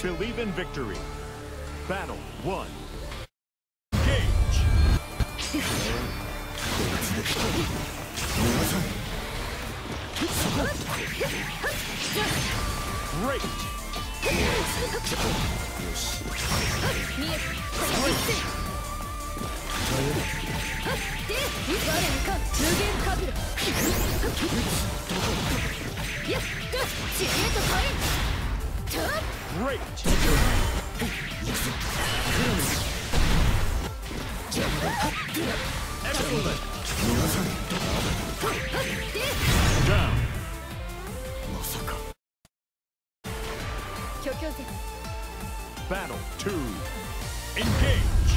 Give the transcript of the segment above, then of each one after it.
Believe in victory. Battle 1. Engage. Great. Great. Excellent. Down. Battle 2. Engage.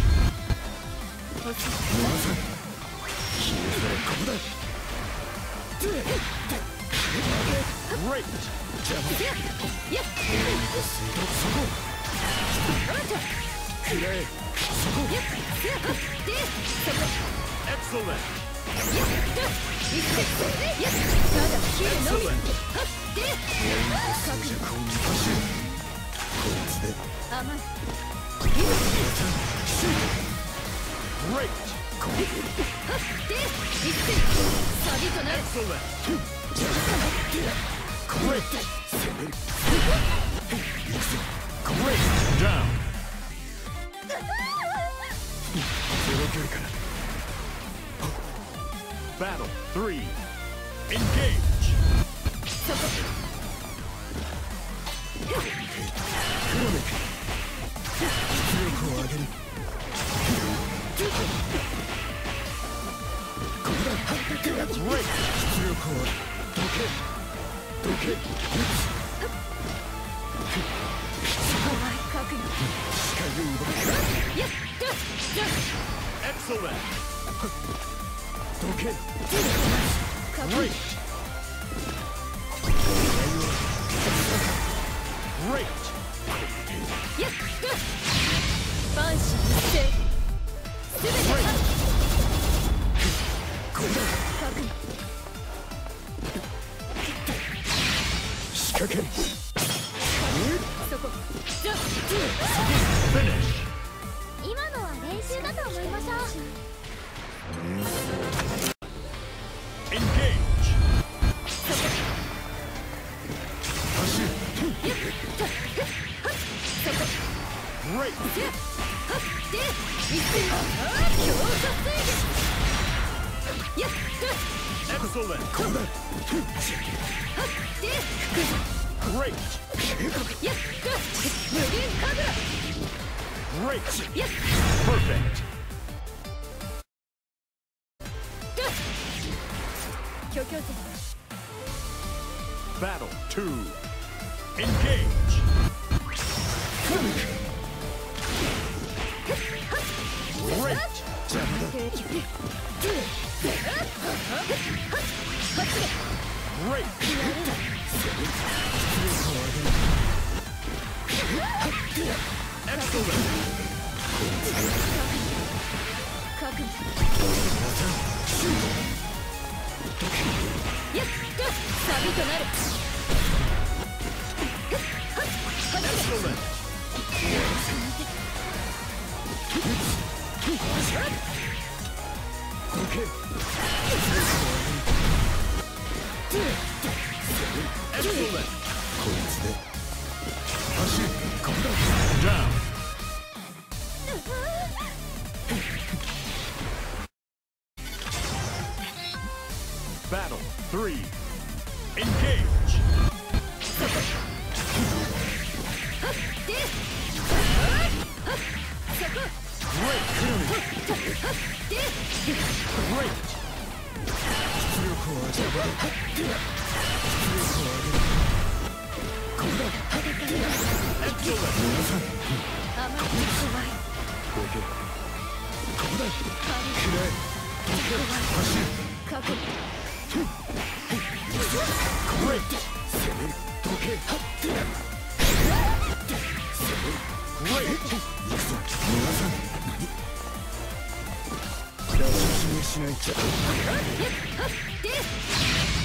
Great. Excellent. Great. Excellent. Great. Down. Battle 3. Engage. Great. Excellent. Great. Great. Finish. 今のは練習だと思いましょう。 Engage. Great. Excellent. Great. Great. Perfect. Battle 2. Engage. Great. Great. Excellent. Excellent. Excellent. Down. Battle 3. Engage. Great. Great.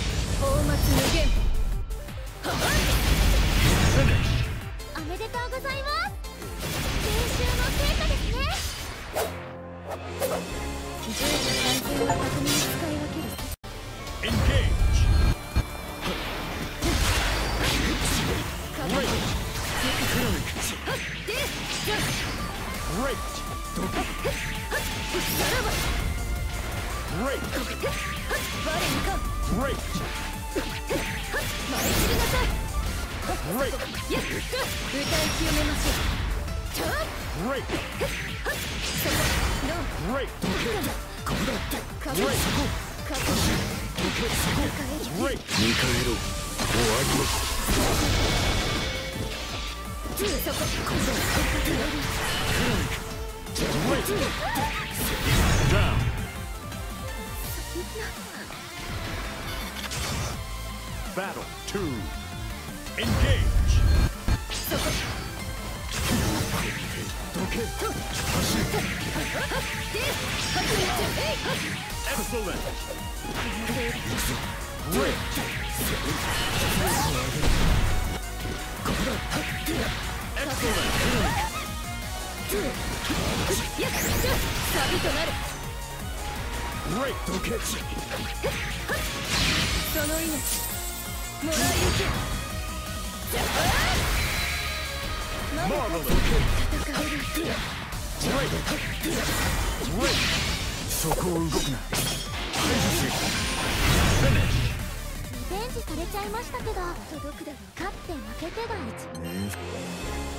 Finish. おめでとうございます。 Great. 我にか Great. 舞い散りなさい Great. やっ歌い清めましょうちょっ Great. そこノー Great. かぶ Great. かぶ Great. 見返ろう。終わりよ。 そこ Great. Down. Battle 2. Engage. そこどけ。 Excellent. Great. Excellent. やっサビとなる Great. どけ。 その命もらい受けじゃあ Marvelous. 戦える Great. Great. そこを動くな。 Finish. リベンジされちゃいましたけど届くだろ勝って負けてが一番